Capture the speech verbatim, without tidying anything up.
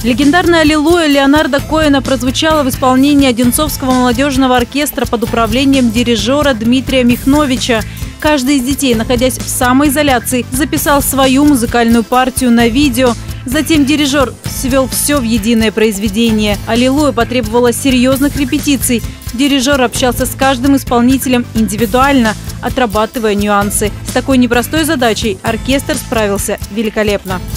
Легендарная «Аллилуйя» Леонарда Коэна прозвучала в исполнении Одинцовского молодежного оркестра под управлением дирижера Дмитрия Михновича. Каждый из детей, находясь в самоизоляции, записал свою музыкальную партию на видео. Затем дирижер свел все в единое произведение. «Аллилуйя» потребовала серьезных репетиций. Дирижер общался с каждым исполнителем индивидуально, отрабатывая нюансы. С такой непростой задачей оркестр справился великолепно.